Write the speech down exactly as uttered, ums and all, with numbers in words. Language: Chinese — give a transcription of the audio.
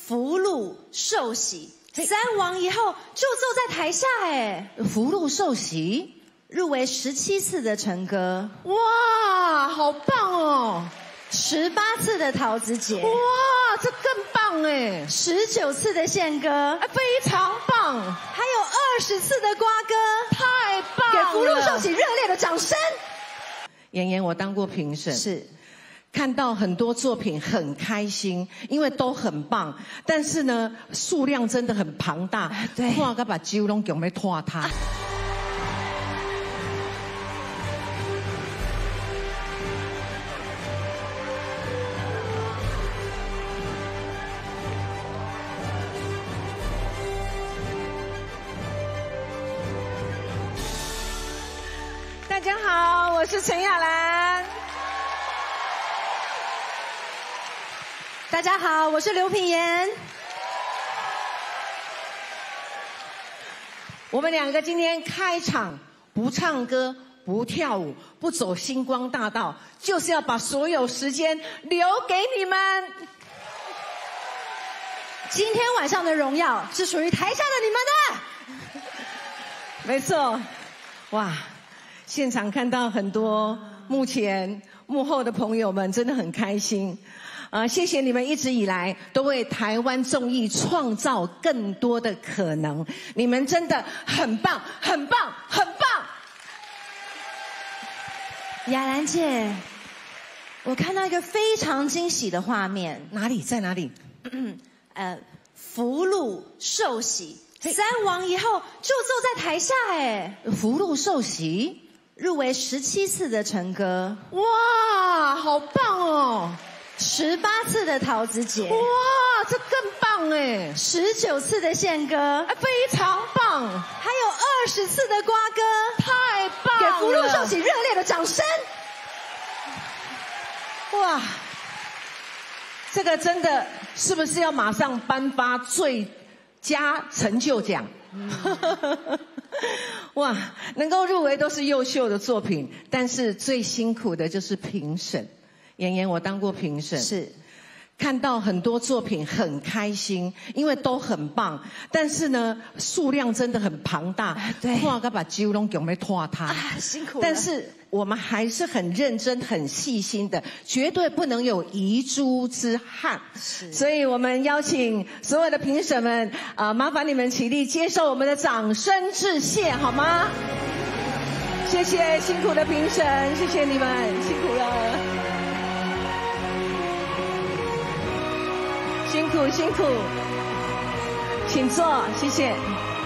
福禄寿喜，三王一后就坐在台下，哎， 福禄寿喜。 入围十七次的陈歌， 哇，好棒哦！ 十八次的陶子姐， 哇，这更棒哎！ 十九次的宪歌， 非常棒， 还有二十次的瓜歌， 太棒了！ 给福禄寿喜热烈的掌声。 妍妍，我当过评审， 是看到很多作品很开心，因为都很棒，但是呢，数量真的很庞大， 对， 看个把酒拢强要拖他。啊 大家好，我是陈雅兰。 大家好，我是刘品言。 我们两个今天开场不唱歌、不跳舞、不走星光大道，就是要把所有时间留给你们。 今天晚上的荣耀是属于台下的你们的。 没错，哇！ 现场看到很多目前幕后的朋友们，真的很开心，啊、呃，谢谢你们一直以来都为台湾综艺创造更多的可能，你们真的很棒，很棒，很棒。 雅兰姐，我看到一个非常惊喜的画面， 哪里？在哪里？ 呃，福禄寿喜，三王一后就坐在台下，哎， 福禄寿喜。 入围十七次的陈歌， 哇，好棒哦！ 十八次的陶子姐， 哇，这更棒哎！ 十九次的宪歌， 非常棒， 还有二十次的瓜歌， 太棒了！ 给福禄寿喜热烈的掌声！ 哇，这个真的是不是要马上颁发最佳成就奖？嗯哇，能够入围都是优秀的作品，但是最辛苦的就是评审。妍妍，我当过评审， 是看到很多作品很开心，因为都很棒，但是呢，数量真的很庞大， 对， 看个把酒拢强要拖他， 啊，辛苦了。 但是我们还是很认真、很细心的，绝对不能有遗珠之憾。是，所以我们邀请所有的评审们，啊、呃，麻烦你们起立，接受我们的掌声致谢，好吗？谢谢辛苦的评审，谢谢你们，辛苦了，辛苦辛苦，请坐，谢谢。